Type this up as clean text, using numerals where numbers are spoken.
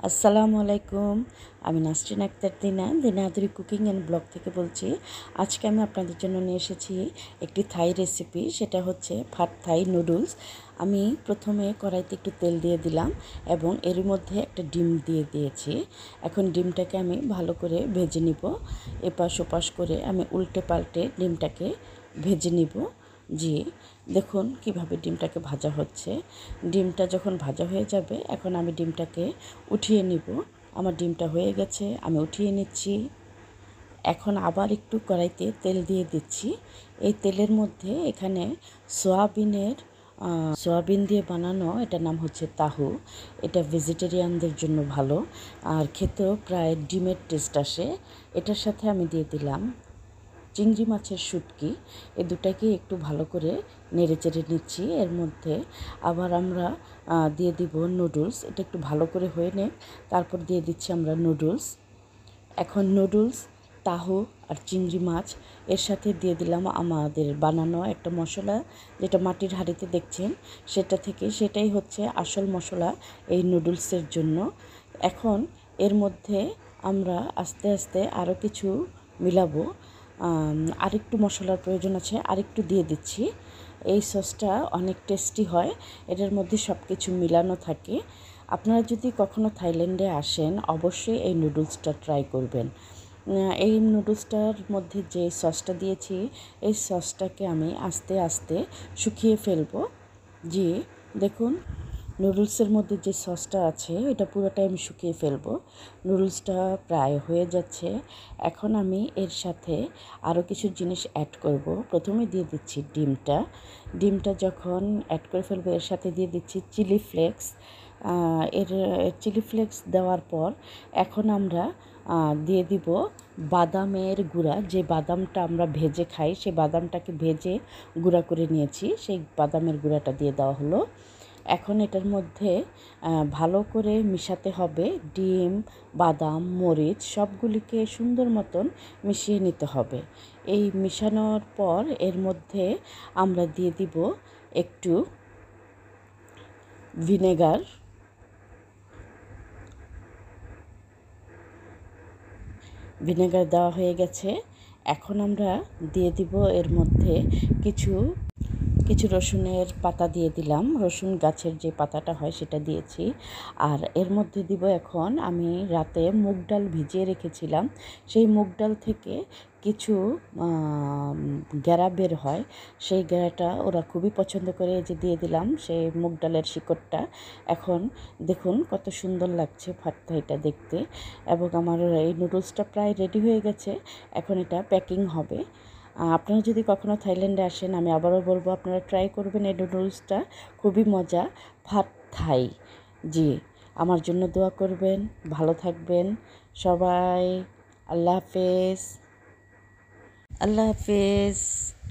আসসালামু আলাইকুম। আমি নাসরিন আক্তার দিনা আদুরি কুকিং অ্যান্ড ব্লগ থেকে বলছি। আজকে আমি আপনাদের জন্য নিয়ে এসেছি একটি থাই রেসিপি। সেটা হচ্ছে পাদ থাই নুডলস। আমি প্রথমে কড়াইতে একটু তেল দিয়ে দিলাম এবং এর মধ্যে একটা ডিম দিয়ে দিয়েছি। এখন ডিমটাকে আমি ভালো করে ভেজে নিব। এপাশ ওপাশ করে আমি উল্টে পাল্টে ডিমটাকে ভেজে নিব। জি, দেখুন কিভাবে ডিমটাকে ভাজা হচ্ছে। ডিমটা যখন ভাজা হয়ে যাবে, এখন আমি ডিমটাকে উঠিয়ে নিব। আমার ডিমটা হয়ে গেছে, আমি উঠিয়ে নিচ্ছি। এখন আবার একটু কড়াইতে তেল দিয়ে দিচ্ছি। এই তেলের মধ্যে এখানে সোয়াবিন দিয়ে বানানো, এটার নাম হচ্ছে তাহু। এটা ভেজিটেরিয়ানদের জন্য ভালো, আর খেতেও প্রায় ডিমের টেস্ট আসে। এটার সাথে আমি দিয়ে দিলাম চিংড়ি মাছের শুটকি। এই দুটাকে একটু ভালো করে নেড়ে চেড়ে নিচ্ছি। এর মধ্যে আবার আমরা দিয়ে দিব নুডলস। এটা একটু ভালো করে হয়ে নে, তারপর দিয়ে দিচ্ছি আমরা নুডলস। এখন নুডলস, তাহু আর চিংড়ি মাছ এর সাথে দিয়ে দিলাম আমাদের বানানো একটা মশলা, যেটা মাটির হাঁড়িতে দেখছেন সেটাই হচ্ছে আসল মশলা এই নুডলসের জন্য। এখন এর মধ্যে আমরা আস্তে আস্তে আরও কিছু মিলাবো। আরেকটু মশলার প্রয়োজন আছে, আরেকটু দিয়ে দিচ্ছি। এই সসটা অনেক টেস্টি হয়, এটার মধ্যে সব কিছু মিলানো থাকে। আপনারা যদি কখনো থাইল্যান্ডে আসেন, অবশ্যই এই নুডলসটা ট্রাই করবেন। এই নুডলসটার মধ্যে যে সসটা দিয়েছি, এই সসটাকে আমি আস্তে আস্তে শুকিয়ে ফেলবো। জি, দেখুন নুডলসের মধ্যে যে সসটা আছে এটা পুরোটাই আমি শুকিয়ে ফেলবো। নুডলসটা প্রায় হয়ে যাচ্ছে। এখন আমি এর সাথে আরও কিছু জিনিস অ্যাড করব। প্রথমে দিয়ে দিচ্ছি ডিমটা যখন অ্যাড করে ফেলবো, এর সাথে দিয়ে দিচ্ছি চিলি ফ্লেক্স। এর চিলি ফ্লেক্স দেওয়ার পর এখন আমরা দিয়ে দিব বাদামের গুঁড়া। যে বাদামটা আমরা ভেজে খাই, সেই বাদামটাকে ভেজে গুঁড়া করে নিয়েছি, সেই বাদামের গুঁড়াটা দিয়ে দেওয়া হলো। এখন এটার মধ্যে ভালো করে মিশাতে হবে। ডিম, বাদাম, মরিচ সবগুলিকে সুন্দর মতন মিশিয়ে নিতে হবে। এই মিশানোর পর এর মধ্যে আমরা দিয়ে দিব একটু ভিনেগার। ভিনেগার দেওয়া হয়ে গেছে। এখন আমরা দিয়ে দিব এর মধ্যে কিছু রসুনের পাতা দিয়ে দিলাম। রসুন গাছের যে পাতাটা হয় সেটা দিয়েছি। আর এর মধ্যে দিব এখন আমি রাতে মুগ ডাল ভিজিয়ে রেখেছিলাম। সেই মুগ ডাল থেকে কিছু গ্যাঁড়া বের হয়, সেই গ্যাঁড়াটা ওরা খুবই পছন্দ করে। এই যে দিয়ে দিলাম সেই মুগ ডালের শিকড়টা। এখন দেখুন কত সুন্দর লাগছে পাদ থাইটা দেখতে। এবং আমার এই নুডলসটা প্রায় রেডি হয়ে গেছে। এখন এটা প্যাকিং হবে। আপনারা যদি কখনো থাইল্যান্ডে আসেন, আমি আবারও বলবো আপনারা ট্রাই করবেন এই নুডলসটা, খুবই মজা। পাদ থাই। জি, আমার জন্য দোয়া করবেন। ভালো থাকবেন সবাই। আল্লাহ হাফেজ। আল্লাহ হাফেজ।